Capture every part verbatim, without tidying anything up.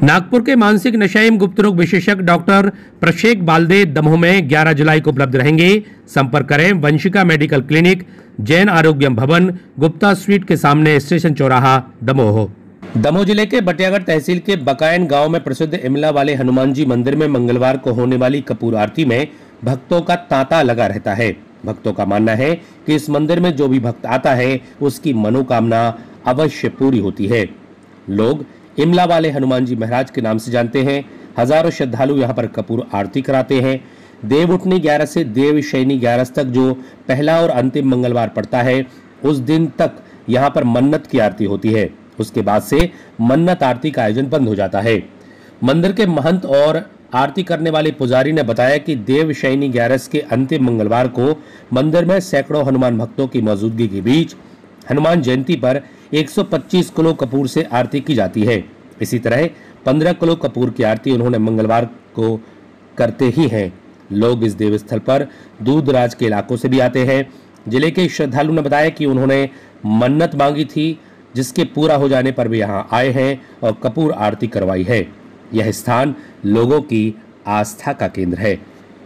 नागपुर के मानसिक नशा एवं गुप्त रोग विशेषज्ञ डॉक्टर प्रशेक बालदे दमोह में ग्यारह जुलाई को उपलब्ध रहेंगे। संपर्क करें Vanshika medical clinic, Jain Arogyam Bhavan, Gupta sweet के सामने, स्टेशन चौराहा, दमोह। दमोह जिले के बटियागढ़ तहसील के बकायन गांव में प्रसिद्ध इमला वाले हनुमान जी मंदिर में मंगलवार को होने वाली कपूर आरती में भक्तों का तांता लगा रहता है। भक्तों का मानना है कि इस मंदिर में जो भी भक्त आता है उसकी मनोकामना अवश्य पूरी होती है। लोग इमला वाले हनुमान जी महाराज के नाम से जानते हैं। हजारों श्रद्धालु यहाँ पर कपूर आरती कराते हैं। देव उठनी ग्यारह से देव शयनी ग्यारह तक जो पहला और अंतिम मंगलवार पड़ता है उस दिन तक यहाँ पर मन्नत की आरती होती है। उसके बाद से मन्नत आरती का आयोजन बंद हो जाता है। मंदिर के महंत और आरती करने वाले पुजारी ने बताया कि देव शयनी ग्यारस के अंतिम मंगलवार को मंदिर में सैकड़ों हनुमान भक्तों की मौजूदगी के बीच हनुमान जयंती पर एक सौ पच्चीस किलो कपूर से आरती की जाती है। इसी तरह पंद्रह किलो कपूर की आरती उन्होंने मंगलवार को करते ही हैं। लोग इस देवस्थल पर दूर दराज के इलाकों से भी आते हैं। जिले के श्रद्धालु ने बताया कि उन्होंने मन्नत मांगी थी, जिसके पूरा हो जाने पर भी यहाँ आए हैं और कपूर आरती करवाई है। यह स्थान लोगों की आस्था का केंद्र है।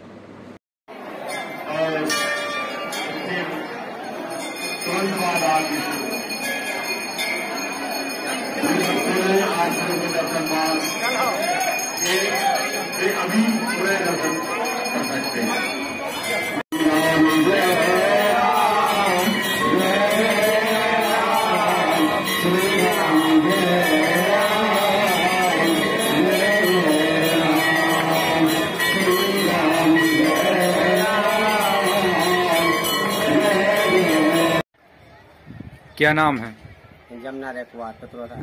अभी पूरे दर्शन कर सकते हैं। क्या नाम है? जमुना रेखवार पत्रोदा।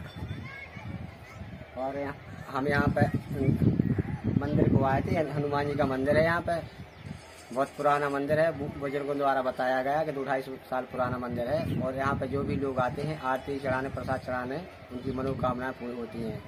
और यहाँ हम यहाँ पे मंदिर को आए थे। हनुमान जी का मंदिर है, यहाँ पे बहुत पुराना मंदिर है। बुजुर्गों द्वारा बताया गया कि दो ढाई सौ साल पुराना मंदिर है। और यहाँ पे जो भी लोग आते हैं आरती चढ़ाने, प्रसाद चढ़ाने, उनकी मनोकामनाएं पूरी होती हैं।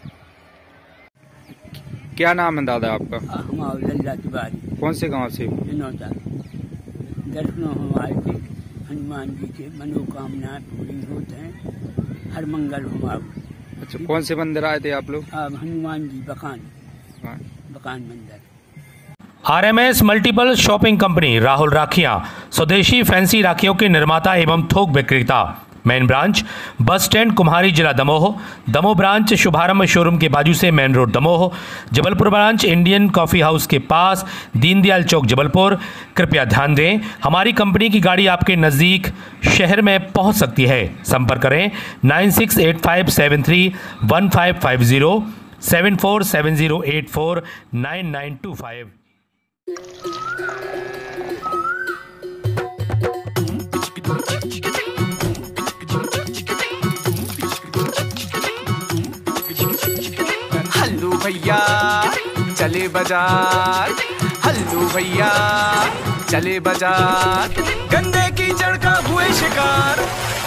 क्या नाम है दादा आपका? तिवारी। कौन से गांव से? दर्शनों हमारे हनुमान जी के मनोकामनाएं पूरी होते हैं हर मंगल हमारे। अच्छा, कौन से मंदिर आए थे आप लोग? हनुमान जी बकान बकान मंदिर। R M S multiple shopping company Rahul राखियां स्वदेशी फैंसी राखियों के निर्माता एवं थोक विक्रेता। Main branch bus stand Kumhari, जिला दमोह। दमोह ब्रांच शुभारंभ शोरूम के बाजू से main road Damoh. Jabalpur branch Indian coffee house के पास, दीनदयाल चौक, जबलपुर। कृपया ध्यान दें, हमारी कंपनी की गाड़ी आपके नज़दीक शहर में पहुंच सकती है। संपर्क करें nine six eight five seven three one five five zero, seven four seven zero eight four nine nine two five. Hallu भैया चले बाजार, हल्लू भैया चले बाजार, गंदे कीचड़ का हुए शिकार।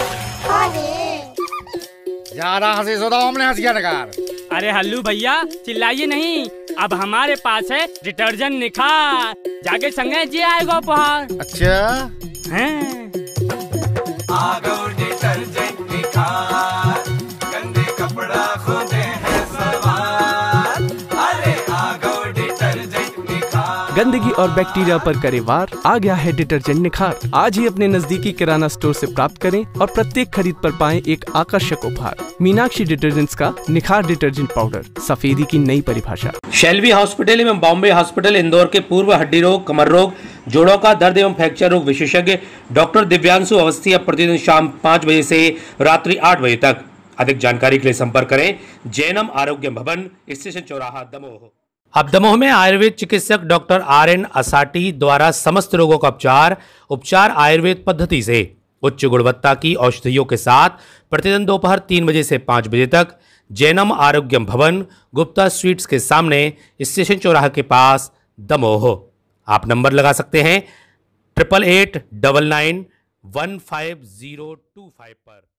ज्यादा हंसी सुधा हमने हंस गया नकार। अरे हल्लू भैया चिल्लाइए नहीं, अब हमारे पास है डिटर्जेंट निखार, जाके संगे जी आएगा उपहार। अच्छा हैं? आ गो डिटर्जेंट निखार, गंदे कपड़ा खोदे हैं सवार। अरे आ गो डिटर्जेंट निखार। गंदगी और बैक्टीरिया पर करे वार, आ गया है डिटर्जेंट निखार। आज ही अपने नजदीकी किराना स्टोर से प्राप्त करें और प्रत्येक खरीद पर पाएं एक आकर्षक उपहार। मीनाक्षी डिटर्जेंट्स का निखार डिटर्जेंट पाउडर, सफेदी की नई परिभाषा। शेल्वी हॉस्पिटल एवं बॉम्बे हॉस्पिटल इंदौर के पूर्व हड्डी रोग, कमर रोग, जोड़ों का दर्द एवं फ्रैक्चर रोग विशेषज्ञ डॉक्टर दिव्यांशु अवस्थी अब प्रतिदिन शाम पाँच बजे से रात्रि आठ बजे तक। अधिक जानकारी के लिए संपर्क करें जैनम आरोग्य भवन, स्टेशन चौराहा, दमोह। अब दमोह में आयुर्वेद चिकित्सक डॉक्टर आर एन असाटी द्वारा समस्त रोगों का उपचार उपचार आयुर्वेद पद्धति से उच्च गुणवत्ता की औषधियों के साथ प्रतिदिन दोपहर तीन बजे से पाँच बजे तक। जैनम आरोग्यम भवन, गुप्ता स्वीट्स के सामने, स्टेशन चौराहा के पास, दमोह। आप नंबर लगा सकते हैं triple eight double nine one five zero two five पर।